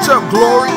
What's up, Glory?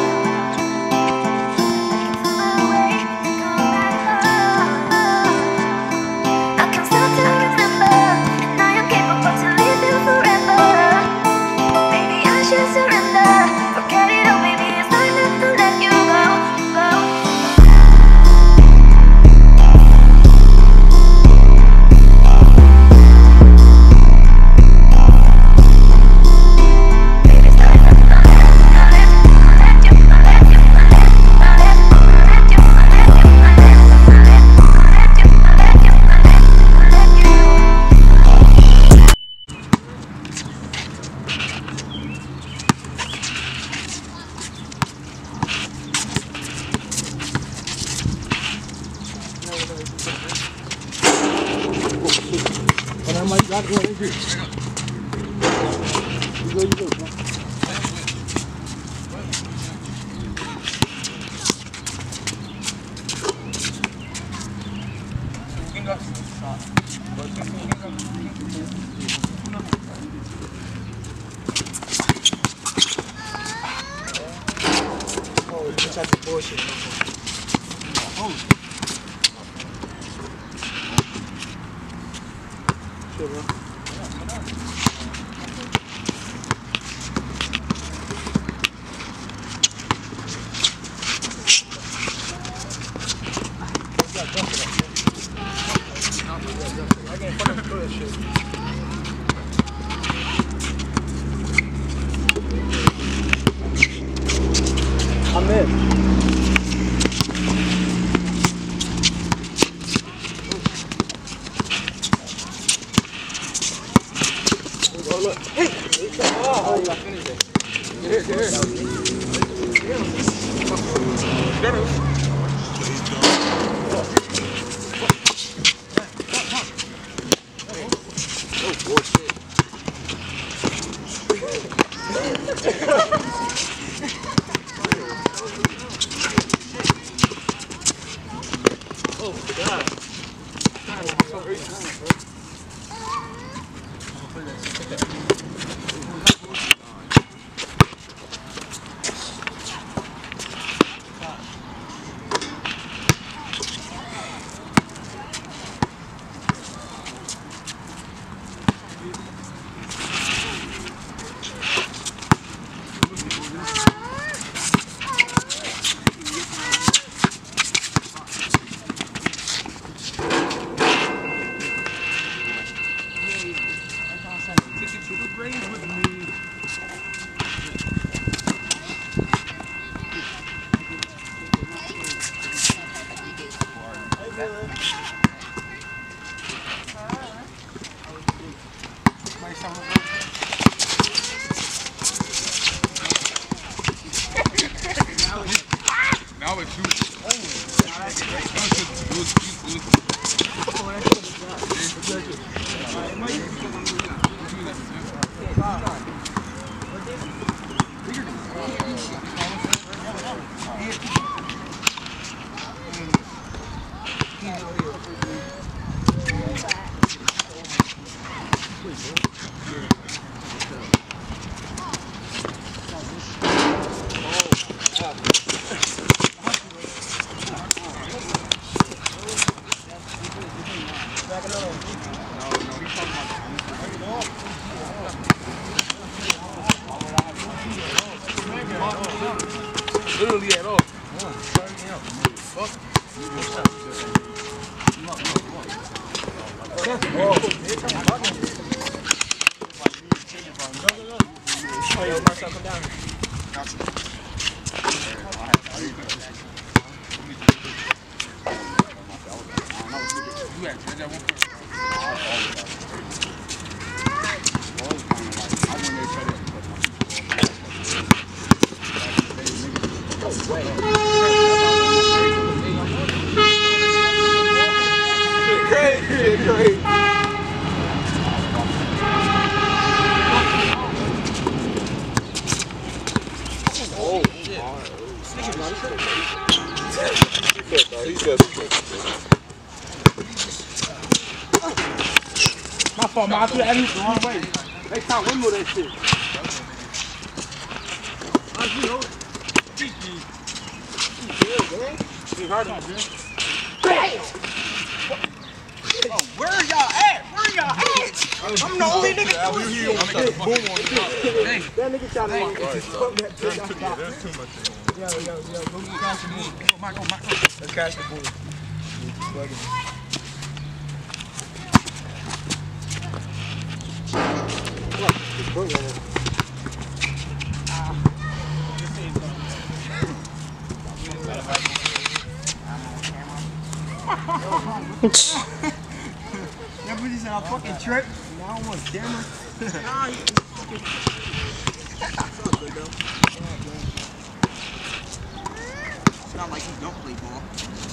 Literally at all. My fault, man. I threw the alley the wrong way. Next time, windmill that shit. Oh, where y'all at? Where y'all at? I'm the only nigga doing shit. That nigga shot it. There's too much. Yo, go catch the ball. Go, Michael. Let's catch the ball. That bitch said I fucking tripped. Now I don't want camera. It's not like he don't play ball.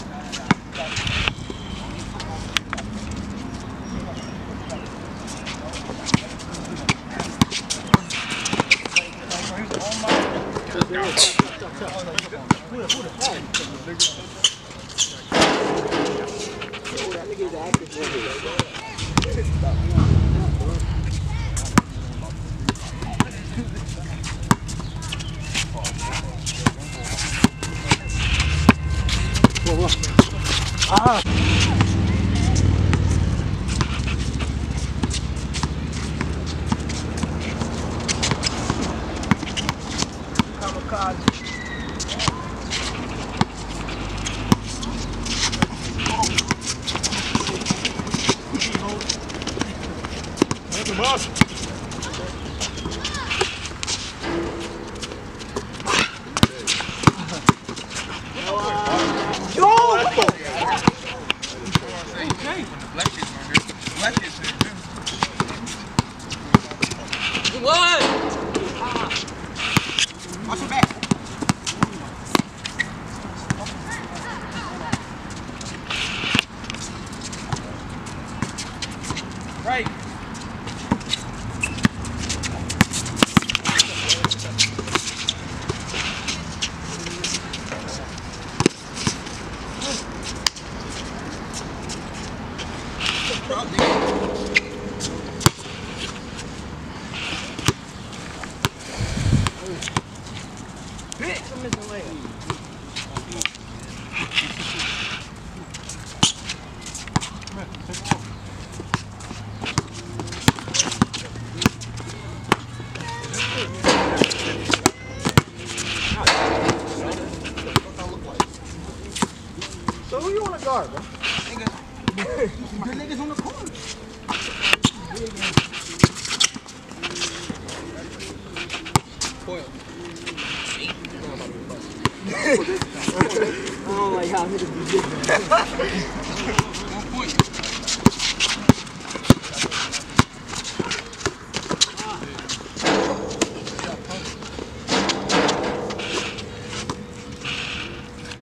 What? Watch your back. Right. So who you want to guard, bro? The niggas on the corner. I don't like how niggas be getting. 1 point.